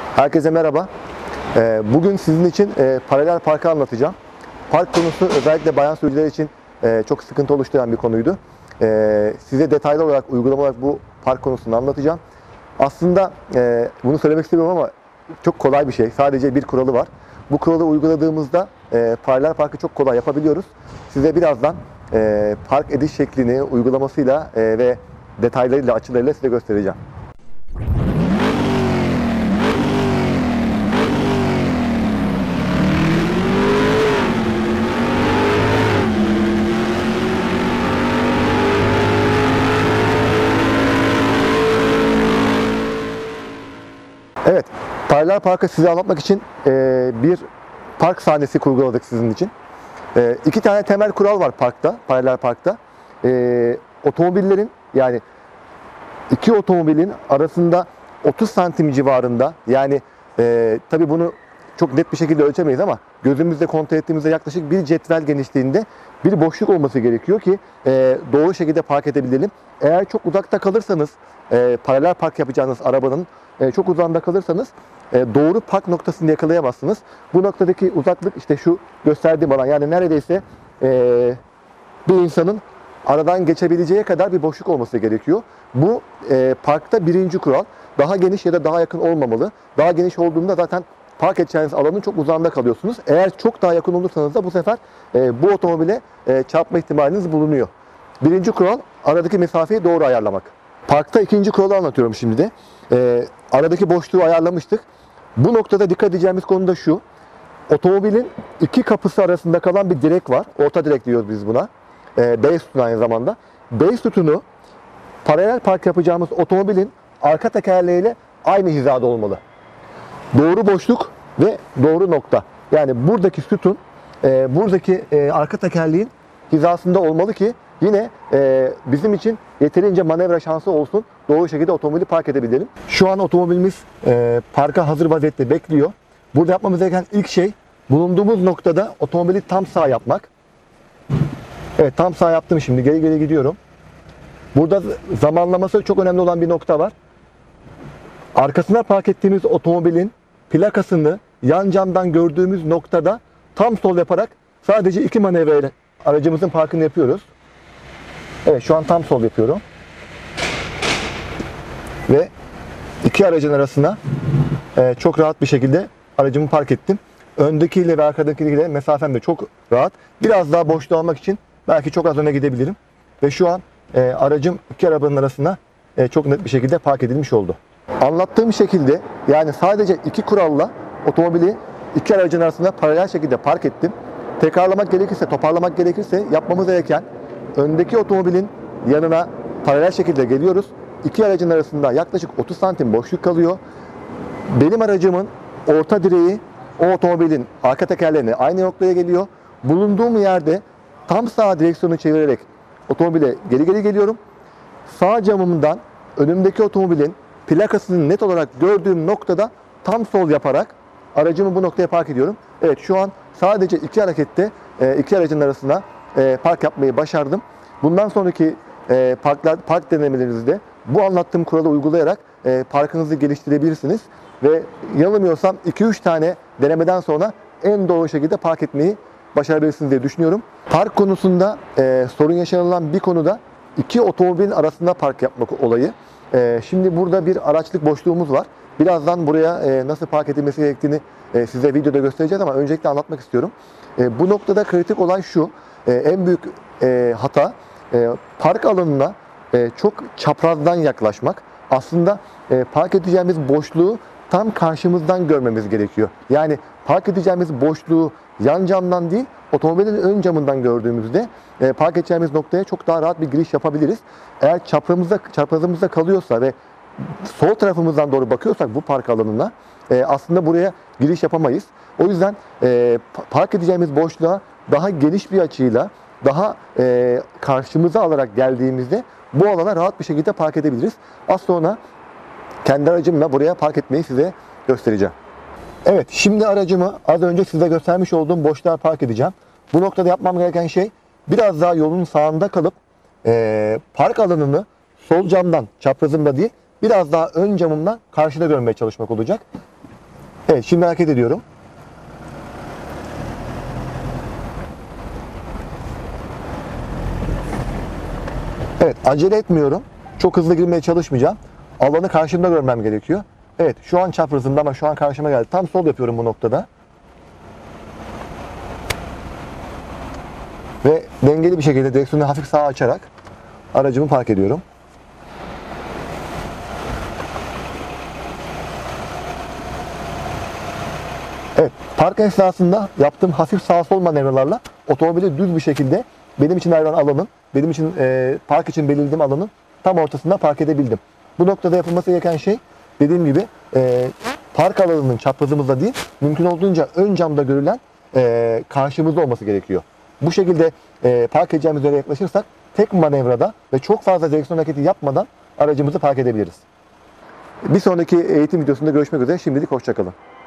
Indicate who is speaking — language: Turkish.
Speaker 1: Herkese merhaba. Bugün sizin için paralel parkı anlatacağım. Park konusu özellikle bayan sürücüler için çok sıkıntı oluşturan bir konuydu. Size detaylı olarak, uygulama olarak bu park konusunu anlatacağım. Aslında bunu söylemek istemiyorum ama çok kolay bir şey. Sadece bir kuralı var. Bu kuralı uyguladığımızda paralel parkı çok kolay yapabiliyoruz. Size birazdan park ediş şeklini uygulamasıyla ve detaylarıyla, açılarıyla size göstereceğim. Evet, paralel parkı size anlatmak için bir park sahnesi kurguladık sizin için. İki tane temel kural var parkta, paralel parkta. Otomobillerin, yani iki otomobilin arasında 30 santim civarında, yani tabii bunu çok net bir şekilde ölçemeyiz ama gözümüzle kontrol ettiğimizde yaklaşık bir cetvel genişliğinde bir boşluk olması gerekiyor ki doğru şekilde park edebilelim. Eğer çok uzakta kalırsanız, paralel park yapacağınız arabanın çok uzağında kalırsanız doğru park noktasını yakalayamazsınız. Bu noktadaki uzaklık işte şu gösterdiğim alan, yani neredeyse bir insanın aradan geçebileceği kadar bir boşluk olması gerekiyor. Bu parkta birinci kural. Daha geniş ya da daha yakın olmamalı. Daha geniş olduğunda zaten park edeceğiniz alanın çok uzağında kalıyorsunuz. Eğer çok daha yakın olursanız da bu sefer bu otomobile çarpma ihtimaliniz bulunuyor. Birinci kural, aradaki mesafeyi doğru ayarlamak. Parkta ikinci kuralı anlatıyorum şimdi de. Aradaki boşluğu ayarlamıştık. Bu noktada dikkat edeceğimiz konu da şu. Otomobilin iki kapısı arasında kalan bir direk var. Orta direk diyoruz biz buna. Base sütun aynı zamanda. Base sütunu paralel park yapacağımız otomobilin arka tekerleğiyle aynı hizada olmalı. Doğru boşluk ve doğru nokta. Yani buradaki sütun buradaki arka tekerleğin hizasında olmalı ki yine bizim için yeterince manevra şansı olsun, doğru şekilde otomobili park edebilelim. Şu an otomobilimiz parka hazır vaziyette bekliyor. Burada yapmamız gereken ilk şey, bulunduğumuz noktada otomobili tam sağ yapmak. Evet, tam sağ yaptım şimdi. Geri geri gidiyorum. Burada zamanlaması çok önemli olan bir nokta var. Arkasına park ettiğimiz otomobilin plakasını yan camdan gördüğümüz noktada tam sol yaparak sadece iki manevra ile aracımızın parkını yapıyoruz. Evet, şu an tam sol yapıyorum. Ve iki aracın arasına çok rahat bir şekilde aracımı park ettim. Öndekiyle ve arkadakiyle mesafem de çok rahat. Biraz daha boşluğu almak için belki çok az öne gidebilirim. Ve şu an aracım iki arabanın arasına çok net bir şekilde park edilmiş oldu. Anlattığım şekilde, yani sadece iki kuralla otomobili iki aracın arasında paralel şekilde park ettim. Tekrarlamak gerekirse, toparlamak gerekirse yapmamız gereken, öndeki otomobilin yanına paralel şekilde geliyoruz. İki aracın arasında yaklaşık 30 santim boşluk kalıyor. Benim aracımın orta direği o otomobilin arka tekerlerine aynı noktaya geliyor. Bulunduğum yerde tam sağ direksiyonu çevirerek otomobile geri geri geliyorum. Sağ camımdan önümdeki otomobilin plakasını net olarak gördüğüm noktada tam sol yaparak aracımı bu noktaya park ediyorum. Evet, şu an sadece iki harekette iki aracın arasına park yapmayı başardım. Bundan sonraki park denemelerinizde bu anlattığım kuralı uygulayarak parkınızı geliştirebilirsiniz. Ve yanılmıyorsam 2-3 tane denemeden sonra en doğru şekilde park etmeyi başarabilirsiniz diye düşünüyorum. Park konusunda sorun yaşanılan bir konu da iki otomobilin arasında park yapmak olayı. Şimdi burada bir araçlık boşluğumuz var. Birazdan buraya nasıl park edilmesi gerektiğini size videoda göstereceğiz ama öncelikle anlatmak istiyorum. Bu noktada kritik olay şu. En büyük hata park alanına çok çaprazdan yaklaşmak. Aslında park edeceğimiz boşluğu tam karşımızdan görmemiz gerekiyor. Yani park edeceğimiz boşluğu yan camdan değil, otomobilin ön camından gördüğümüzde park edeceğimiz noktaya çok daha rahat bir giriş yapabiliriz. Eğer çaprazımızda kalıyorsa ve sol tarafımızdan doğru bakıyorsak bu park alanına aslında buraya giriş yapamayız. O yüzden park edeceğimiz boşluğa daha geniş bir açıyla, daha karşımıza alarak geldiğimizde bu alana rahat bir şekilde park edebiliriz. Az sonra kendi aracımla buraya park etmeyi size göstereceğim. Evet, şimdi aracımı az önce size göstermiş olduğum boşluğa park edeceğim. Bu noktada yapmam gereken şey, biraz daha yolun sağında kalıp park alanını sol camdan, çaprazımda değil, biraz daha ön camımdan karşıda görmeye çalışmak olacak. Evet, şimdi hareket ediyorum. Evet, acele etmiyorum. Çok hızlı girmeye çalışmayacağım. Alanı karşımda görmem gerekiyor. Evet, şu an çaprazımda ama şu an karşıma geldi. Tam sol yapıyorum bu noktada. Ve dengeli bir şekilde direksiyonu hafif sağa açarak aracımı park ediyorum. Evet, park esnasında yaptığım hafif sağ sol manevralarla otomobili düz bir şekilde benim için ayrılan alanın, benim için park için belirlediğim alanın tam ortasında park edebildim. Bu noktada yapılması gereken şey, dediğim gibi park alanının çaprazımızda değil, mümkün olduğunca ön camda görülen karşımızda olması gerekiyor. Bu şekilde park edeceğimiz yere yaklaşırsak tek manevrada ve çok fazla direksiyon hareketi yapmadan aracımızı park edebiliriz. Bir sonraki eğitim videosunda görüşmek üzere. Şimdilik hoşça kalın.